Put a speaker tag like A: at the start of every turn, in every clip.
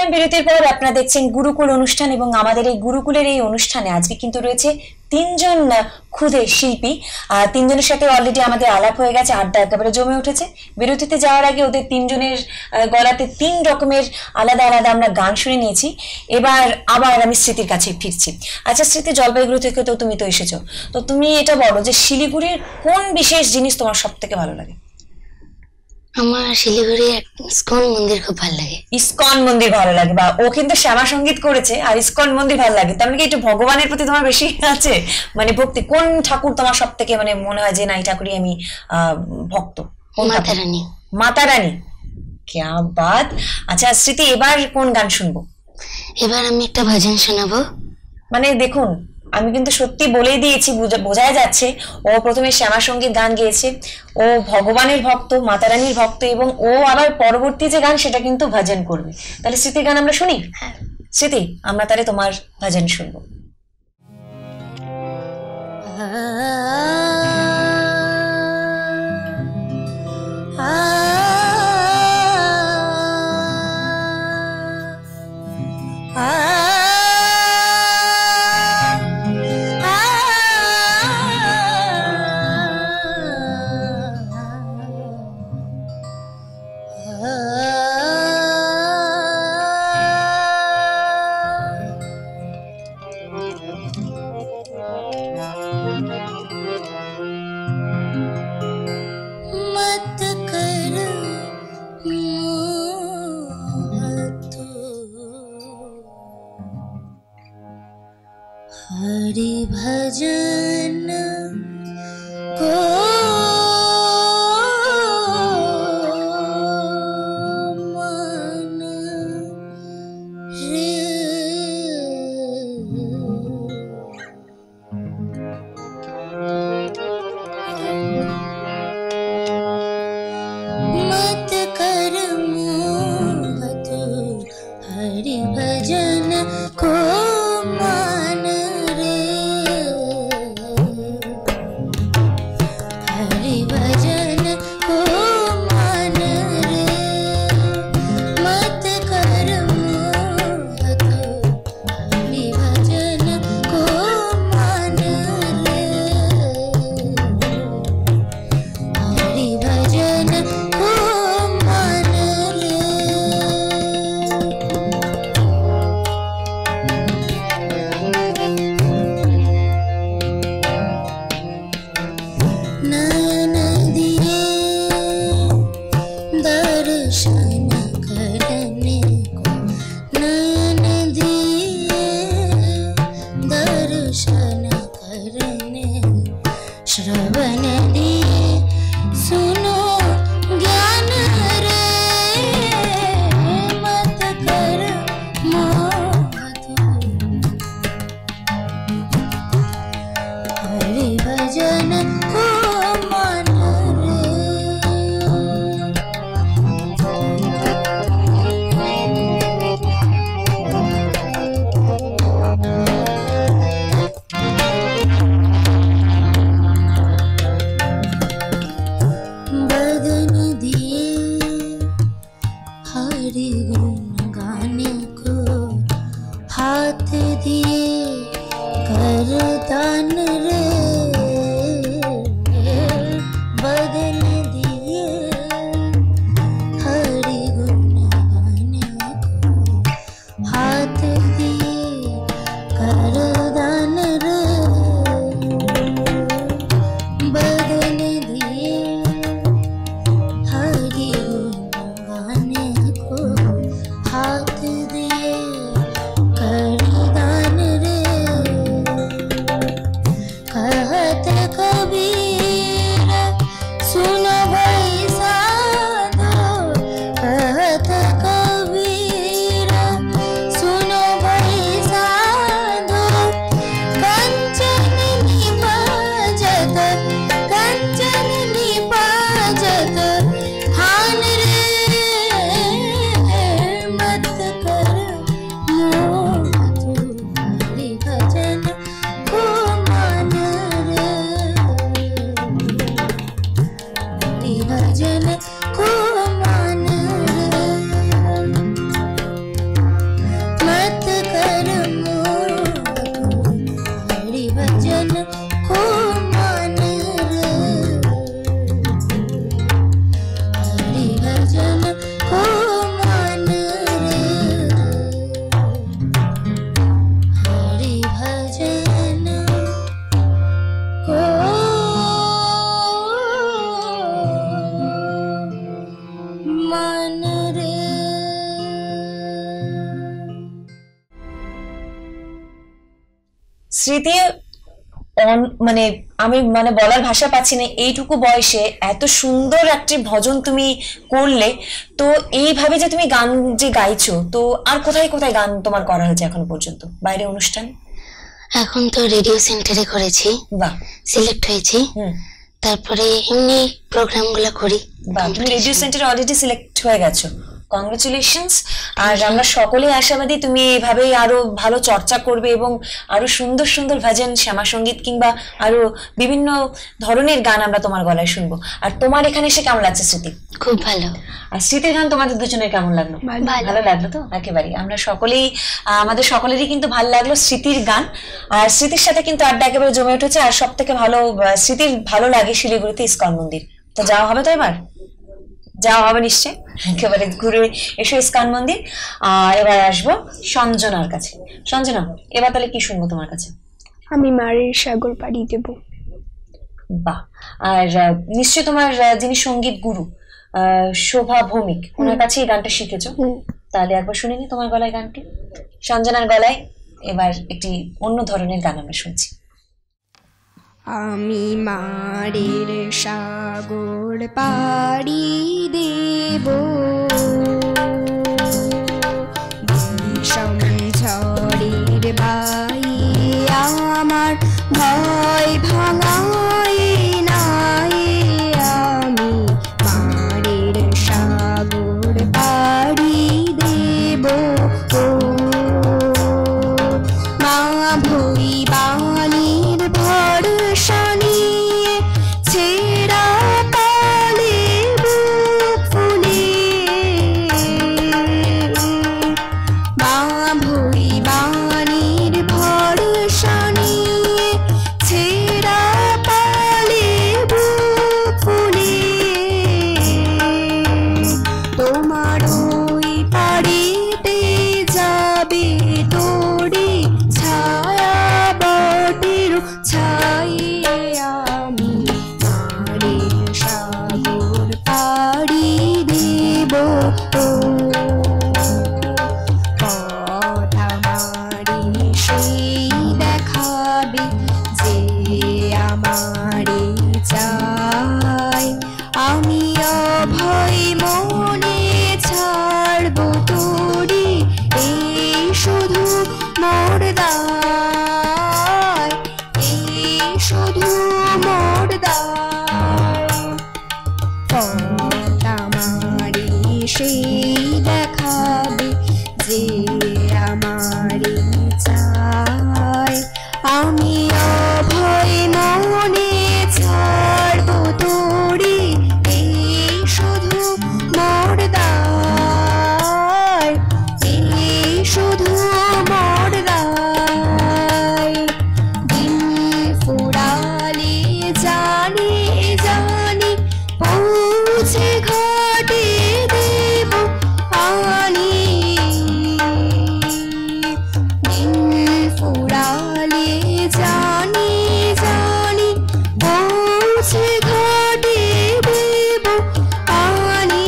A: ফিরলাম বিরতির পর। আপনারা দেখছেন গুরুকুল অনুষ্ঠান এবং আমাদের এই গুরুকুলের এই অনুষ্ঠানে আজকে কিন্তু রয়েছে তিনজন ক্ষুদে শিল্পী। তিনজনের সাথে অলরেডি আমাদের আলাপ হয়ে গেছে, আড্ডা একেবারে জমে উঠেছে। বিরতিতে যাওয়ার আগে ওদের তিনজনের গলাতে তিন রকমের আলাদা আলাদা আমরা গান শুনে নিয়েছি। এবার আবার আমি স্মৃতির কাছে ফিরছি। আচ্ছা স্মৃতি, জলপাইগুড়ি থেকে তো তুমি তো এসেছো, তো তুমি এটা বলো যে শিলিগুড়ির কোন বিশেষ জিনিস তোমার সব থেকে ভালো লাগে?
B: আমার শিলিগুড়ি ইসকন মন্দির খুব ভালো লাগে।
A: ইসকন মন্দির ভালো লাগে, বা ও কিন্তু শ্যামা সঙ্গীত করেছে আর ইসকন মন্দির ভালো লাগে, তার মানে কি একটু ভগবানের প্রতি তোমার বেশি আছে মানে ভক্তি? কোন ঠাকুর তোমার সব থেকে মানে মনে হয় যে না এই ঠাকুরই আমি ভক্ত?
B: মাতা রানী।
A: মাতা রানী, क्या बात। আচ্ছা স্মৃতি, এবার কোন গান শুনবো?
B: এবার আমি একটা ভজন শোনাবো।
A: মানে দেখুন, আমি কিন্তু সত্যি বলেই দিয়েছি, বোঝাই যাচ্ছে ও প্রথমে শ্যামা সঙ্গীত গান গেয়েছে, ও ভগবানের ভক্ত, মাতা রানীর ভক্ত, এবং ও আবার পরবর্তী যে গান সেটা কিন্তু ভজন করবে। তাহলে স্মৃতির গান আমরা শুনি। স্মৃতি, আমরা তাহলে তোমার ভজন শুনবো।
B: हरि भजन को मन रे, मत कर मोह तू हरि भजन को मन रे, हरि भजन को मन रे, मत कर मोह तू हरि भजन को मन रे, हरि भजन को मन रे। नयन दिए दर्शन करने को, नयन दिए दर्शन करने, श्रवण दिए सुनो ज्ञान रे, मत कर मोह तू हरि भजन को मन रे। बदन दिए हरि गुण गाने को, हाथ दिए कर दान रे, बदन दिए हरि गुण गाने को, हाथ दिए कर दान रे, बदन दिए हरि गुण गाने को, हाथ दिए कर दान रे, कहत कबीर सुनो भाई साधो, कहत कबीर सुनो भाई साधो, कंचन निपजत कंचन
A: স্মৃতি মানে আমি মানে বলার ভাষা পাচ্ছি না, এইটুকু বয়সে এত সুন্দর একটি ভজন তুমি করলে। তো এইভাবে যে তুমি গান যে গাইছো, তো আর কোথায় কোথায় গান তোমার করা হয়েছে এখন পর্যন্ত, বাইরে অনুষ্ঠান?
B: এখন তো রেডিও সেন্টারে করেছি,
A: বাহ,
B: সিলেক্ট হয়েছি।
A: হুম,
B: তারপরে এমনি প্রোগ্রাম গুলো করি।
A: বাহ, তুমি রেডিও সেন্টারে অলরেডি সিলেক্ট হয়ে গেছো, কংগ্রেচুলেশনস। আর আমরা সকলেই আশাবাদী তুমি এইভাবেই আরো ভালো চর্চা করবে এবং আরো সুন্দর সুন্দর ভজন, শ্যামা সঙ্গীত কিংবা আরো বিভিন্ন ধরনের গান আমরা তোমার গলায় শুনবো। আর তোমার এখানে এসে কেমন লাগছে স্মৃতি?
B: খুব ভালো।
A: আর স্মৃতির গান তোমাদের দুজনের কেমন লাগলো? ভালো লাগলো তো একেবারেই। আমরা সকলেই আমাদের সকলেরই কিন্তু ভালো লাগলো স্মৃতির গান। আর স্মৃতির সাথে কিন্তু আড্ডা একেবারে জমে উঠেছে। আর সব থেকে ভালো স্মৃতির ভালো লাগে শিলিগুড়িতে ইস্কন মন্দির। তো যাওয়া হবে তো, এবার যাওয়া হবে নিশ্চয়, একেবারে ঘুরে এসো ইস্কন মন্দির। আর এবার আসবো সঞ্জনার কাছে। সঞ্জনা, এবার তাহলে কি শুনবো তোমার কাছে?
C: আমি মারের সাগর পাড়ি দেব।
A: বাহ। আর নিশ্চয় তোমার যিনি সঙ্গীত গুরু শোভা ভৌমিক, ওনার কাছে এই গানটা শিখেছো। তাহলে একবার শুনে নি তোমার গলায় গানটি। সঞ্জনার গলায় এবার একটি অন্য ধরনের গান আমরা শুনছি।
C: আমি মারের সাগর পাড়ি দেব, বিষম ঝড়ের বাই আমার ভয় ভাঙাই নাই। আমি মারের সাগর পাড়ি দেব, মা ভই বাণীর ভরসা নিয়ে ছেঁড়া পালে বুক ফুলে। মা ভই বাণীর ভরসা নিয়ে ছেঁড়া পালে বুক ফুলে। তোমার ওই পাড়িতে যাবে তোরে ছায়া বটের ছায়ে। আমি মারের সাগর পাড়ি দেব, কথা মারি সেই দেখাবে যে আমারে চাই। আমি অভয় মনে ছাড়ব তোরে, এই শুধু মোর দায়, এই শুধু মোর দায়। কথা মারি সেই দেখাবে যে আমারে চাই। আমি অভয় মনে ছাড়ব তোরে, এই শুধু মোর দায়, এই শুধু মোর দায়। দিন ফুরালে জানি জানি পৌঁছে ঘাটে দেব আনি। দিন ফুরালে জানি জানি পৌঁছে ঘাটে দেব আনি।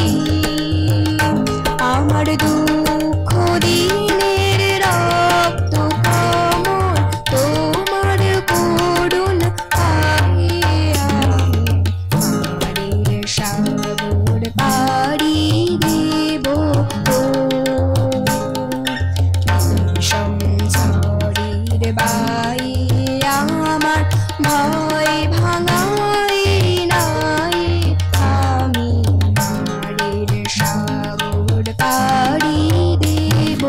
C: আমার দুঃখ দিনের রক্ত কামড় তোমার করুণ পায়ে। আমি মারের সাগর পাড়ি দেব, বিষম ঝড়ের বাই আমার ভয় ভাঙাই নাই। আমি মারের সাগর পাড়ি দেব।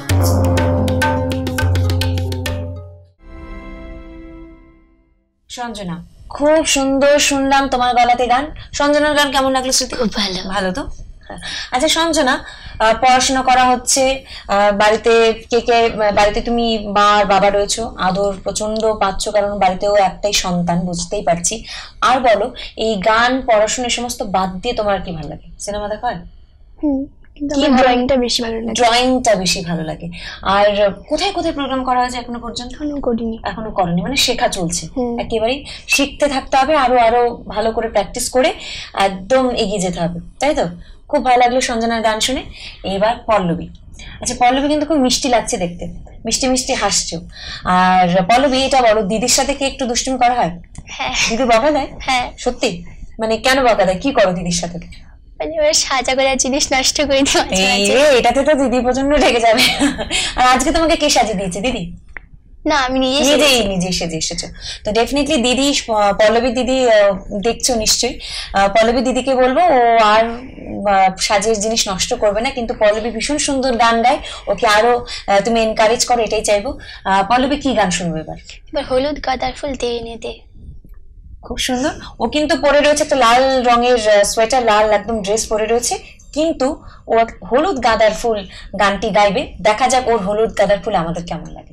A: সঞ্জনা, খুব সুন্দর শুনলাম তোমার গলাতে গান। সঞ্জনার গান কেমন লাগলো স্মৃতি?
B: খুব ভালো।
A: ভালো তো? আচ্ছা সঞ্জনা, পড়াশোনা করা হচ্ছে, বাড়িতে কে কে, বাড়িতে তুমি মা আর বাবা রয়েছো, আদর প্রচন্ড পাচ্ছ কারণ বাড়িতেও একটাই সন্তান, বুঝতেই পারছি। আর বলো, এই গান পড়াশোনা সমস্ত বাদ দিয়ে তোমার কি ভালো লাগে? সিনেমা দেখা হয়?
C: কিন্তু
A: কি
C: আমার
A: ভালো-
C: ড্রয়িংটা বেশি ভালো লাগে।
A: ড্রয়িংটা বেশি ভালো লাগে। আর কোথায় কোথায় প্রোগ্রাম করা হয়েছে এখনো পর্যন্ত?
C: এখনো করিনি।
A: এখনো করনি, মানে শেখা চলছে।
C: হুম।
A: একেবারেই শিখতে থাকতে হবে, আরো আরো ভালো করে প্র্যাকটিস করে একদম এগিয়ে যেতে হবে, তাই তো? খুব ভালো লাগলো সঞ্জনার গান শুনে। এবার পল্লবী, আচ্ছা পল্লবী কিন্তু খুব মিষ্টি লাগছে দেখতে, মিষ্টি মিষ্টি হাসছো। আর পল্লবী এটা বলো, দিদির সাথে কি একটু দুষ্টুমি করা হয়?
B: হ্যাঁ
A: দিদি বকা দেয়?
B: হ্যাঁ,
A: সত্যি? মানে কেন বকা দেয়, কি করো দিদির সাথে?
B: মানে ওর সাজা করার জিনিস নষ্ট করে দিই মাঝে
A: এই
B: মাঝে।
A: রে, এটাতে তো দিদি প্রচন্ড রেগে যাবে। আর আজকে তোমাকে কে সাজিয়ে দিয়েছে? দিদি
B: না, আমি নিজে
A: নিজে সেজে এসেছো। তো ডেফিনেটলি দিদি, পল্লবী দিদি দেখছো নিশ্চয়ই, পল্লবী দিদিকে বলবো ও আর সাজের জিনিস নষ্ট করবে না, কিন্তু পল্লবী ভীষণ সুন্দর গান গায়, ওকে আরো তুমি এনকারেজ করো, এটাই চাইবো। পল্লবী কি গান শুনবো এবার?
B: এবার হলুদ গাঁদার ফুল দে এনে দে।
A: খুব সুন্দর। ও কিন্তু পরে রয়েছে একটা লাল রঙের সোয়েটার, লাল একদম ড্রেস পরে রয়েছে, কিন্তু ও হলুদ গাঁদার ফুল গানটি গাইবে। দেখা যাক ওর হলুদ গাঁদার ফুল আমাদের কেমন লাগে।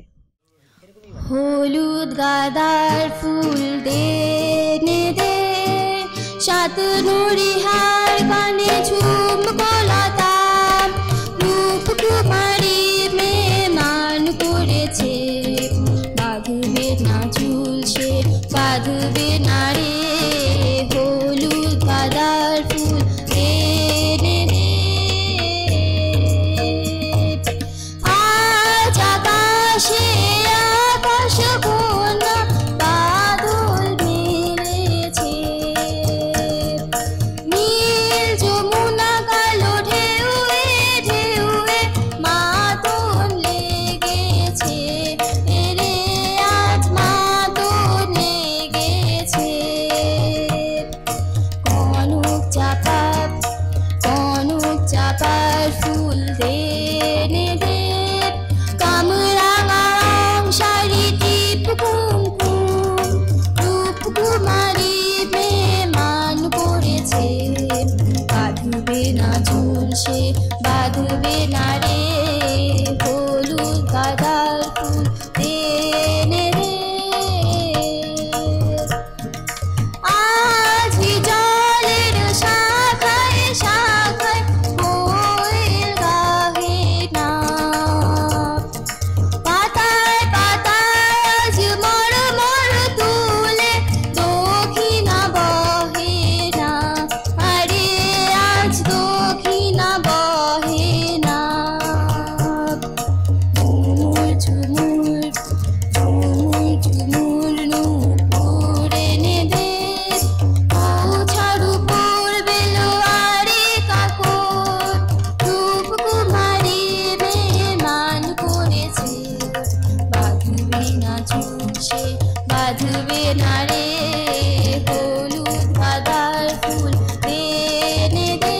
C: হলুদ গাদার ফুল দে নে দে, সাত নড়িহার কানে ঝুমকো লতাম, রূপকুমারী মেয়ে মান করেছে, বাঁধবে না ঝুল সে বাঁধবে না রে, হলুদ গাদার ফুল দে নে দে। আজ আকাশে আকাশ কোনা বাদল মেরেছে, নীল যমুনা কালো ঢেউয়ে ঢেউয়ে মাতন লেগেছে, রে আজ মাতন লেগেছে। কনক চাপার ফুল দে নে দে, কামরাঙা রং শাড়ি টিপ কুমকুম, রূপকুমারী মেয়ে মান করেছে, বাঁধবে না ঝুল সে বাঁধবে না রে, হলুদ গাঁদার ফুল দে নে দে। আজি জলের শাখায় শাখায় কোয়েল গাহে না, পাতায় পাতায় আজ মরমর তুলে দক্ষিণা বহে না, আরে আজ দক্ষিণা বহে না। ঝুমুর ঝুমুর ঝুমুর ঝুমুর নূপুর এনে দে, ছাড়ু পড়বে লোয়ারে কাকর, রূপকুমারী মেয়ে মান করেছে, বাঁধবে না ঝুল সে বাঁধবে না রে, হলুদ গাঁদার ফুল দে নে দে।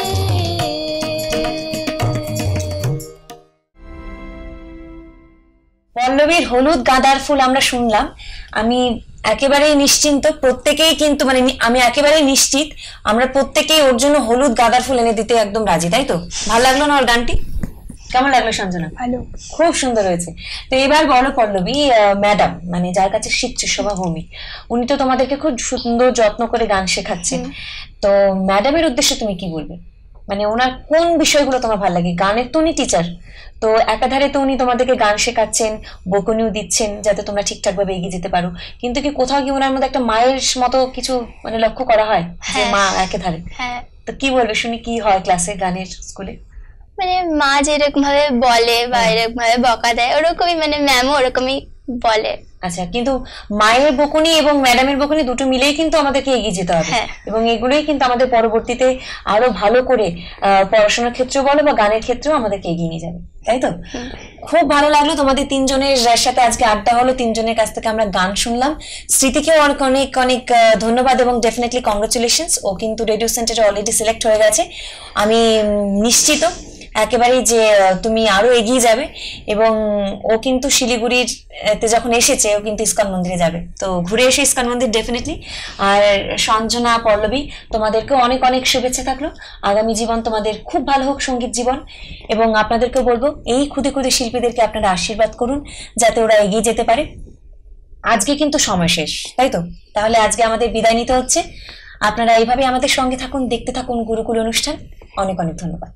A: পল্লবীর হলুদ গাঁদার ফুল আমরা শুনলাম। আমি একেবারেই নিশ্চিন্ত, প্রত্যেকেই কিন্তু মানে আমি একেবারেই নিশ্চিত আমরা প্রত্যেকেই ওর জন্য হলুদ গাঁদার ফুল এনে দিতে একদম রাজি, তাই তো? ভালো লাগলো না ওর গানটি? কেমন লাগলো সঞ্জনা?
C: ভালো।
A: খুব সুন্দর হয়েছে। তো এবার বলো পল্লবী, ম্যাডাম মানে যার কাছে শিখছে শোভা ভৌমিক, উনি তো তোমাদেরকে খুব সুন্দর যত্ন করে গান শেখাচ্ছেন, তো ম্যাডামের উদ্দেশ্যে তুমি কি বলবে? মানে ওনার কোন বিষয়গুলো তোমার ভালো লাগে? গানের তো উনি টিচার, তো একাধারে তো উনি তোমাদেরকে গান শেখাচ্ছেন, বকুনিও দিচ্ছেন যাতে তোমরা ঠিকঠাক ভাবে এগিয়ে যেতে পারো, কিন্তু কি কোথাও কি ওনার মধ্যে একটা মায়ের মতো কিছু মানে লক্ষ্য করা হয় যে মা একাধারে?
B: হ্যাঁ,
A: তো কি বলবে শুনি, কি হয় ক্লাসে গানের স্কুলে?
B: মানে মা যেরকম ভাবে বলে বা এরকম ভাবে বকা দেয় ওরকমই মানে ম্যামও ওরকমই বলে।
A: আচ্ছা, কিন্তু মায়ের বকুনি এবং ম্যাডামের বকুনি দুটো মিলেই কিন্তু আমাদেরকে এগিয়ে যেতে হবে, এবং এগুলোই কিন্তু আমাদের পরবর্তীতে আরো ভালো করে পড়াশোনার ক্ষেত্রে বলো বা গানের ক্ষেত্রেও আমাদেরকে এগিয়ে নিয়ে যাবে, তাই তো? খুব ভালো লাগলো তোমাদের তিনজনের সাথে আজকে আড্ডা হলো, তিনজনের কাছ থেকে আমরা গান শুনলাম। স্মৃতিকেও অনেক অনেক অনেক ধন্যবাদ এবং ডেফিনেটলি কংগ্রেচুলেশনস, ও কিন্তু রেডিও সেন্টারে অলরেডি সিলেক্ট হয়ে গেছে। আমি নিশ্চিত একেবারেই যে তুমি আরো এগিয়ে যাবে, এবং ও কিন্তু শিলিগুড়ির তে যখন এসেছে ও কিন্তু ইস্কন মন্দিরে যাবে, তো ঘুরে এসে ইস্কন মন্দির ডেফিনেটলি। আর সঞ্জনা, পল্লবী, তোমাদেরকেও অনেক অনেক শুভেচ্ছা থাকলো, আগামী জীবন তোমাদের খুব ভালো হোক, সঙ্গীত জীবন। এবং আপনাদেরকেও বলবো এই ক্ষুদে ক্ষুদে শিল্পীদেরকে আপনারা আশীর্বাদ করুন যাতে ওরা এগিয়ে যেতে পারে। আজকে কিন্তু সময় শেষ, তাই তো? তাহলে আজকে আমাদের বিদায় নিতে হচ্ছে। আপনারা এইভাবে আমাদের সঙ্গে থাকুন, দেখতে থাকুন গুরুকুল অনুষ্ঠান। অনেক অনেক ধন্যবাদ।